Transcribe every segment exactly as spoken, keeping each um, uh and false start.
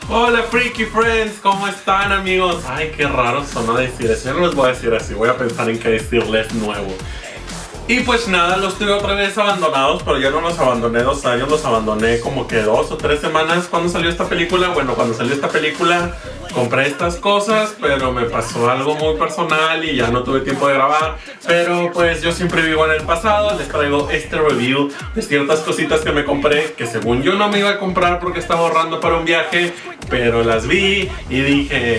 Hola Freaky Friends, ¿cómo están amigos? Ay, qué raro sonó decir eso, yo no les voy a decir así, voy a pensar en qué decirles nuevo. Y pues nada, los tuve otra vez abandonados, pero yo no los abandoné dos años, los abandoné como que dos o tres semanas cuando salió esta película. Bueno, cuando salió esta película compré estas cosas, pero me pasó algo muy personal y ya no tuve tiempo de grabar. Pero pues yo siempre vivo en el pasado, les traigo este review de ciertas cositas que me compré, que según yo no me iba a comprar porque estaba ahorrando para un viaje, pero las vi y dije...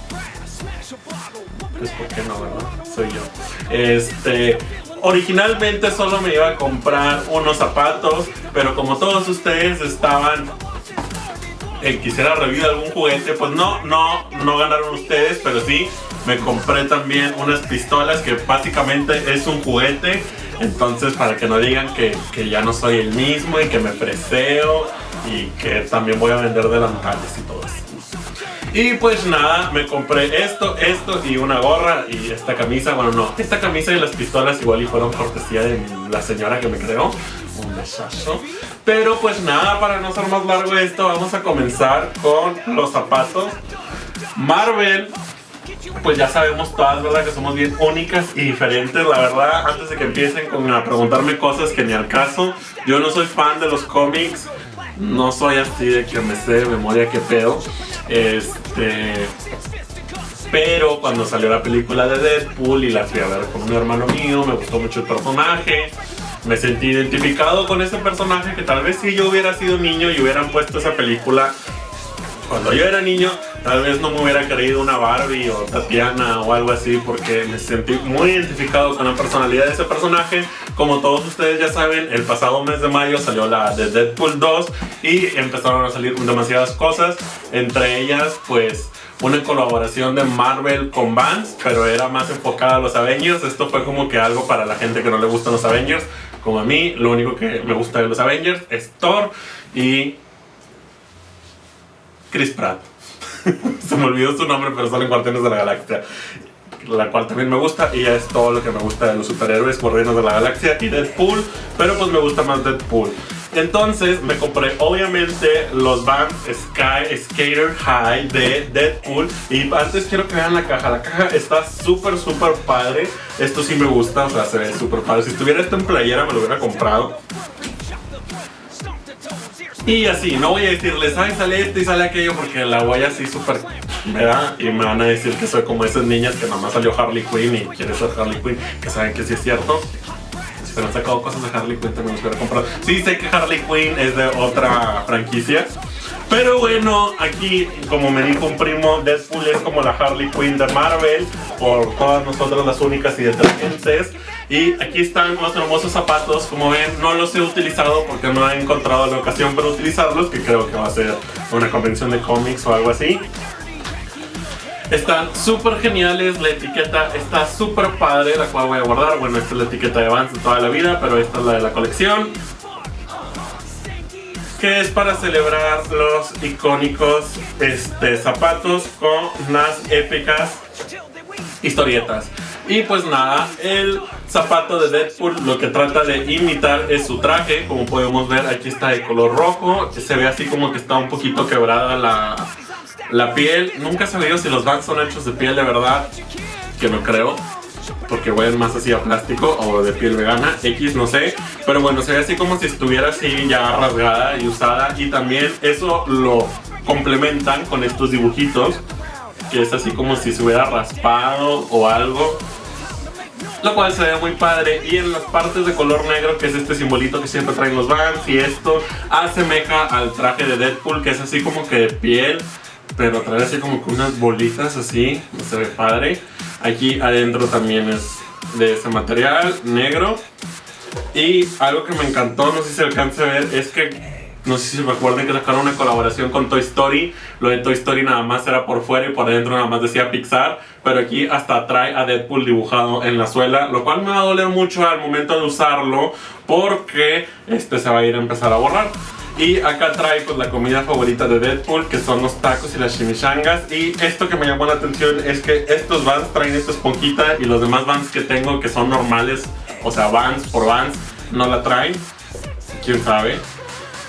pues ¿por qué no, verdad? Soy yo. Este... Originalmente solo me iba a comprar unos zapatos, pero como todos ustedes estaban en quisiera review algún juguete, pues no, no, no ganaron ustedes, pero sí me compré también unas pistolas que básicamente es un juguete. Entonces para que no digan que, que ya no soy el mismo y que me preseo y que también voy a vender delantales y todo eso. Y pues nada, me compré esto, esto y una gorra y esta camisa. Bueno, no, esta camisa y las pistolas igual y fueron cortesía de la señora que me creó. Un besazo. Pero pues nada, para no hacer más largo esto, vamos a comenzar con los zapatos. Marvel, pues ya sabemos todas, ¿verdad? Que somos bien únicas y diferentes, la verdad. Antes de que empiecen con a preguntarme cosas que ni al caso, yo no soy fan de los cómics. No soy así de que me sé de memoria qué pedo. Este... Pero cuando salió la película de Deadpool y la fui a ver con un hermano mío, me gustó mucho el personaje. Me sentí identificado con ese personaje que tal vez si yo hubiera sido niño y hubieran puesto esa película cuando yo era niño, tal vez no me hubiera creído una Barbie o Tatiana o algo así, porque me sentí muy identificado con la personalidad de ese personaje. Como todos ustedes ya saben, el pasado mes de mayo salió la de Deadpool dos y empezaron a salir demasiadas cosas, entre ellas pues una colaboración de Marvel con Vans, pero era más enfocada a los Avengers. Esto fue como que algo para la gente que no le gustan los Avengers, como a mí. Lo único que me gusta de los Avengers es Thor y Chris Pratt. Se me olvidó su nombre, pero sale en Guardianes de la Galaxia, la cual también me gusta, y ya es todo lo que me gusta de los superhéroes, Guardianes de la Galaxia y Deadpool, pero pues me gusta más Deadpool. Entonces me compré obviamente los Vans Sky Skater High de Deadpool. Y antes quiero que vean la caja. La caja está súper súper padre. Esto sí me gusta, o sea, se ve súper padre. Si estuviera esto en playera me lo hubiera comprado. Y así, no voy a decirles, ay, sale esto y sale aquello, porque la voy así súper, ¿verdad? Y me van a decir que soy como esas niñas que nomás salió Harley Quinn y quiere ser Harley Quinn, que saben que sí es cierto. Si me han sacado cosas de Harley Quinn también los hubiera comprado. Sí, sé que Harley Quinn es de otra franquicia, pero bueno, aquí, como me dijo un primo, Deadpool es como la Harley Quinn de Marvel, por todas nosotras las únicas y detergentes. Y aquí están unos hermosos zapatos. Como ven, no los he utilizado porque no he encontrado la ocasión para utilizarlos, que creo que va a ser una convención de cómics o algo así. Están súper geniales, la etiqueta está súper padre, la cual voy a guardar. Bueno, esta es la etiqueta de Vans de toda la vida, pero esta es la de la colección, que es para celebrar los icónicos este, zapatos con unas épicas historietas. Y pues nada, el zapato de Deadpool lo que trata de imitar es su traje. Como podemos ver, aquí está de color rojo. Se ve así como que está un poquito quebrada la, la piel. Nunca he sabido si los Vans son hechos de piel de verdad, que no creo, porque huelen más así a plástico o de piel vegana, X, no sé. Pero bueno, se ve así como si estuviera así ya rasgada y usada. Y también eso lo complementan con estos dibujitos, que es así como si se hubiera raspado o algo, lo cual se ve muy padre. Y en las partes de color negro, que es este simbolito que siempre traen los Vans, y esto asemeja al traje de Deadpool, que es así como que de piel, pero trae así como que unas bolitas así, se ve padre. Aquí adentro también es de ese material negro. Y algo que me encantó, no sé si se alcanza a ver, es que no sé si se recuerden que sacaron una colaboración con Toy Story. Lo de Toy Story nada más era por fuera y por adentro nada más decía Pixar, pero aquí hasta trae a Deadpool dibujado en la suela, lo cual me va a doler mucho al momento de usarlo, porque este se va a ir a empezar a borrar. Y acá trae pues la comida favorita de Deadpool, que son los tacos y las chimichangas. Y esto que me llamó la atención es que estos Vans traen esta esponjita, y los demás Vans que tengo, que son normales, o sea Vans por Vans, no la traen. Quién sabe.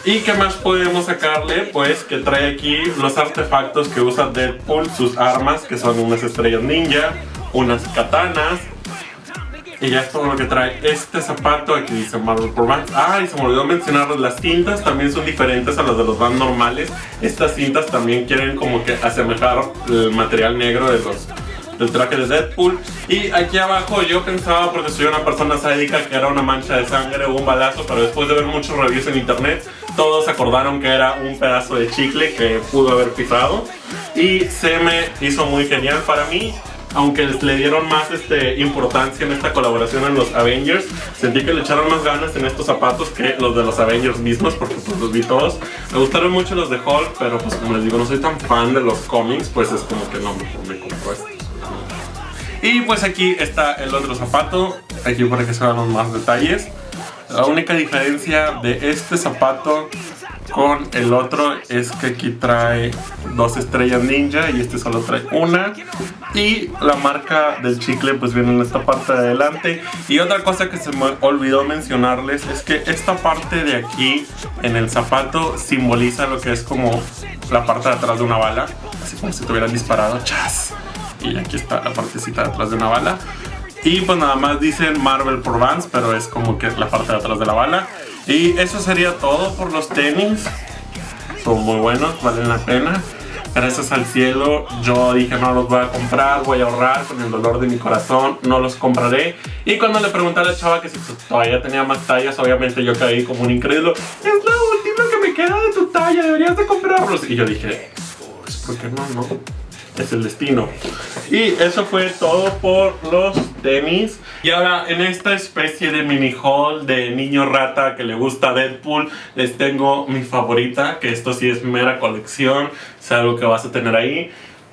¿Y qué más podemos sacarle? Pues que trae aquí los artefactos que usa Deadpool, sus armas, que son unas estrellas ninja, unas katanas. Y ya es todo lo que trae este zapato. Aquí dice Marvel por Vans. Ah, y se me olvidó mencionarles, las cintas también son diferentes a las de los Vans normales. Estas cintas también quieren como que asemejar el material negro de los, del traje de Deadpool. Y aquí abajo yo pensaba, porque soy una persona sádica, que era una mancha de sangre o un balazo, pero después de ver muchos reviews en internet, todos acordaron que era un pedazo de chicle que pudo haber pisado. Y se me hizo muy genial para mí. Aunque le dieron más este, importancia en esta colaboración en los Avengers, sentí que le echaron más ganas en estos zapatos que los de los Avengers mismos, porque pues los vi todos. Me gustaron mucho los de Hulk, pero pues como les digo, no soy tan fan de los cómics, pues es como que no, mejor me compro estos. Y pues aquí está el otro zapato, aquí para que se vean los más detalles. La única diferencia de este zapato con el otro es que aquí trae dos estrellas ninja y este solo trae una. Y la marca del chicle pues viene en esta parte de adelante. Y otra cosa que se me olvidó mencionarles es que esta parte de aquí en el zapato simboliza lo que es como la parte de atrás de una bala, así como si te hubieran disparado, ¡chas! Y aquí está la partecita de atrás de una bala. Y pues nada más dicen Marvel por Vans, pero es como que la parte de atrás de la bala. Y eso sería todo por los tenis. Son muy buenos, valen la pena. Gracias al cielo, yo dije no los voy a comprar, voy a ahorrar con el dolor de mi corazón, no los compraré. Y cuando le pregunté a la chava que si todavía tenía más tallas, obviamente yo caí como un incrédulo. Es lo último que me queda de tu talla, deberías de comprarlos. Y yo dije, pues ¿por qué no? No, es el destino. Y eso fue todo por los tenis. Y ahora en esta especie de mini haul de niño rata que le gusta Deadpool, les tengo mi favorita, que esto sí es mera colección, es algo que vas a tener ahí.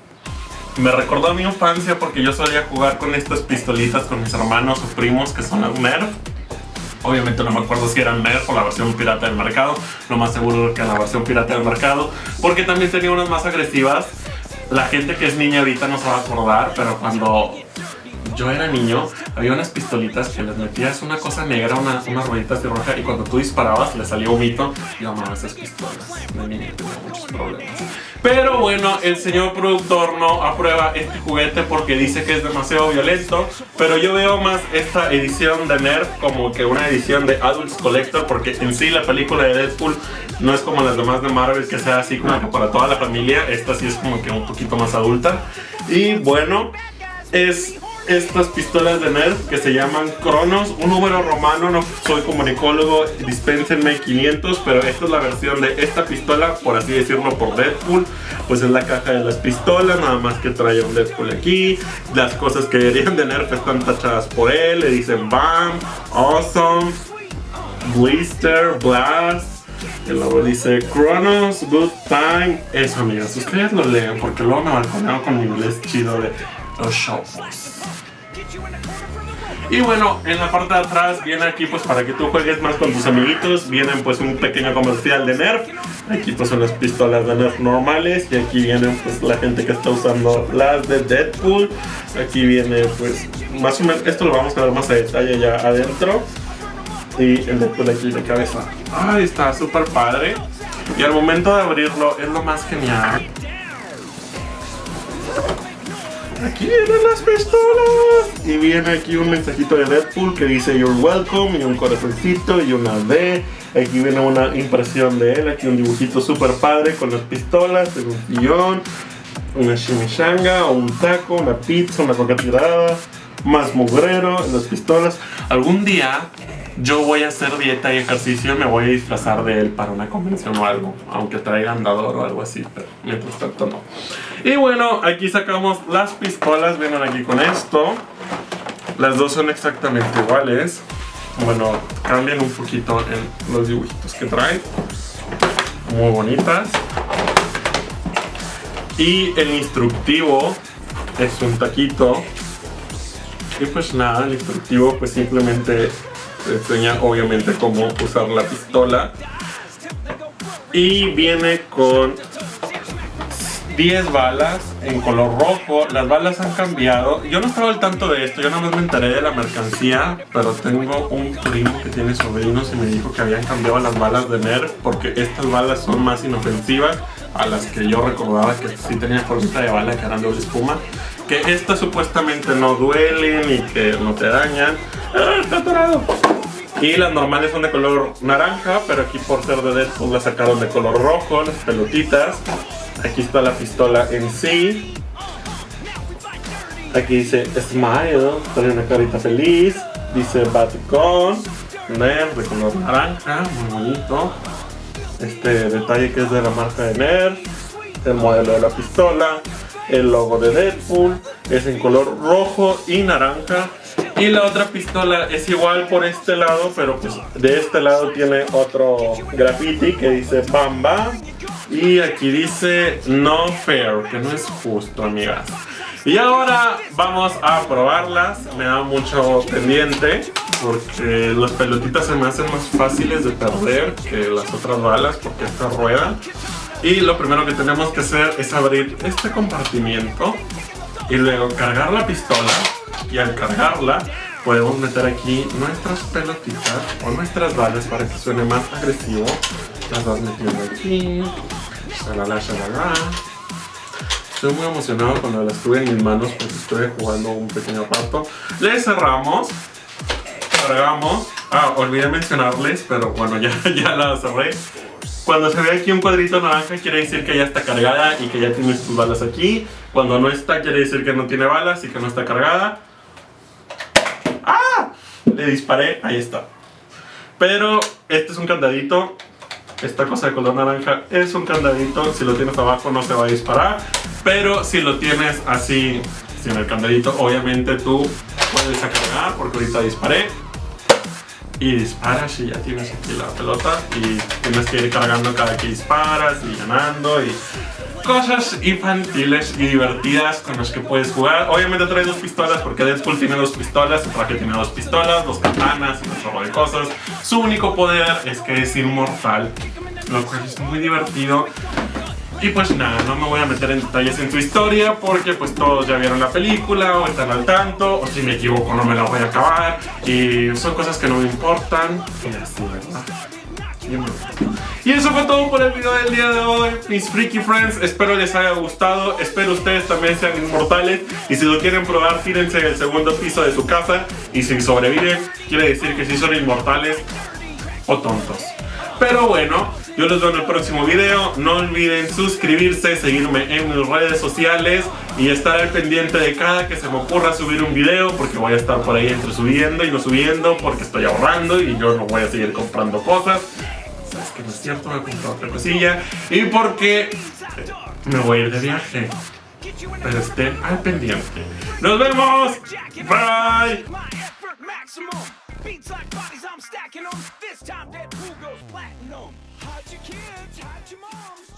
Me recordó a mi infancia porque yo solía jugar con estas pistolitas con mis hermanos o primos que son las Nerf. Obviamente no me acuerdo si eran Nerf o la versión pirata del mercado, lo más seguro que la versión pirata del mercado, porque también tenía unas más agresivas. La gente que es niña ahorita no se va a acordar, pero cuando yo era niño, había unas pistolitas que les metías una cosa negra, una, unas rueditas así roja, y cuando tú disparabas le salía humito. Y yo amaba esas pistolas. De niño tenía muchos problemas. Pero bueno, el señor productor no aprueba este juguete porque dice que es demasiado violento. Pero yo veo más esta edición de Nerf como que una edición de Adults Collector, porque en sí la película de Deadpool no es como las demás de Marvel, que sea así como que para toda la familia. Esta sí es como que un poquito más adulta. Y bueno, es estas pistolas de Nerf que se llaman Cronos, un número romano, no soy comunicólogo, dispénsenme quinientos, pero esta es la versión de esta pistola, por así decirlo, por Deadpool. Pues es la caja de las pistolas, nada más que trae un Deadpool aquí. Las cosas que deberían de Nerf están tachadas por él, le dicen Bam, Awesome, Blister, Blast. Y luego dice Cronos, Good Time. Eso, amigas, ustedes lo leen porque luego me balconeo con mi inglés chido de los shows. Y bueno, en la parte de atrás viene aquí pues para que tú juegues más con tus amiguitos. Vienen pues un pequeño comercial de Nerf. Aquí pues son las pistolas de Nerf normales. Y aquí vienen pues la gente que está usando las de Deadpool. Aquí viene pues más o menos, esto lo vamos a ver más a detalle ya adentro. Y el Deadpool aquí de cabeza. Ay, está súper padre. Y al momento de abrirlo es lo más genial. Aquí vienen las pistolas. Y viene aquí un mensajito de Deadpool que dice You're welcome, y un corazoncito y una D. Aquí viene una impresión de él, aquí un dibujito súper padre con las pistolas, en un sillón, una chimichanga, o un taco, una pizza, una coca tirada, más mugrero, las pistolas. Algún día yo voy a hacer dieta y ejercicio y me voy a disfrazar de él para una convención o algo, aunque traiga andador o algo así, pero mientras tanto no. Y bueno, aquí sacamos las pistolas, vienen aquí con esto. Las dos son exactamente iguales. Bueno, cambian un poquito en los dibujitos que traen. Muy bonitas. Y el instructivo es un taquito. Y pues nada, el instructivo pues simplemente te enseña obviamente cómo usar la pistola. Y viene con diez balas en color rojo. Las balas han cambiado. Yo no estaba al tanto de esto, yo nada más me enteré de la mercancía, pero tengo un primo que tiene sobrinos y me dijo que habían cambiado las balas de Nerf porque estas balas son más inofensivas a las que yo recordaba que sí tenían fuerza de bala, que eran doble espuma, que estas supuestamente no duelen y que no te dañan. ¡Ah, está atorado! Y las normales son de color naranja, pero aquí por ser de Deadpool las sacaron de color rojo, las pelotitas. Aquí está la pistola en sí. Aquí dice Smile, tiene una carita feliz. Dice Batgun, Nerf de color naranja, muy bonito. Este detalle que es de la marca de Nerf. El modelo de la pistola. El logo de Deadpool es en color rojo y naranja. Y la otra pistola es igual por este lado, pero pues de este lado tiene otro graffiti que dice Bam Bam. Y aquí dice No Fair, que no es justo, amigas. Y ahora vamos a probarlas. Me da mucho pendiente porque las pelotitas se me hacen más fáciles de perder que las otras balas, porque esta rueda. Y lo primero que tenemos que hacer es abrir este compartimiento y luego cargar la pistola. Y al cargarla podemos meter aquí nuestras pelotitas o nuestras balas para que suene más agresivo. Las vas metiendo aquí. Shalala, shalala. Estoy muy emocionado cuando las tuve en mis manos porque estoy jugando un pequeño rato. Le cerramos. Cargamos. Ah, olvidé mencionarles, pero bueno, ya, ya la cerré. Cuando se ve aquí un cuadrito naranja quiere decir que ya está cargada y que ya tienes tus balas aquí. Cuando no está quiere decir que no tiene balas y que no está cargada. ¡Ah! Le disparé, ahí está. Pero este es un candadito. Esta cosa de color naranja es un candadito. Si lo tienes abajo no se va a disparar. Pero si lo tienes así, sin el candadito, obviamente tú puedes cargar porque ahorita disparé. Y disparas y ya tienes aquí la pelota y tienes que ir cargando cada que disparas y ganando y cosas infantiles y divertidas con las que puedes jugar. Obviamente trae dos pistolas porque Deadpool tiene dos pistolas, el traje tiene dos pistolas, dos katanas y un chorro de cosas. Su único poder es que es inmortal, lo cual es muy divertido. Y pues nada, no me voy a meter en detalles en su historia porque pues todos ya vieron la película o están al tanto, o si me equivoco no me la voy a acabar y son cosas que no me importan y así, ¿verdad? Y eso fue todo por el video del día de hoy, mis freaky friends. Espero les haya gustado, espero ustedes también sean inmortales y si lo quieren probar tírense en el segundo piso de su casa y si sobreviven quiere decir que sí son inmortales o tontos. Pero bueno, yo los veo en el próximo video. No olviden suscribirse, seguirme en mis redes sociales y estar al pendiente de cada que se me ocurra subir un video, porque voy a estar por ahí entre subiendo y no subiendo porque estoy ahorrando y yo no voy a seguir comprando cosas. ¿Sabes que no es cierto? Voy a comprar otra cosilla y porque me voy a ir de viaje. Pero estén al pendiente. ¡Nos vemos! ¡Bye! Beats like bodies, I'm stacking them. This time Deadpool goes platinum. Hide your kids, hide your moms.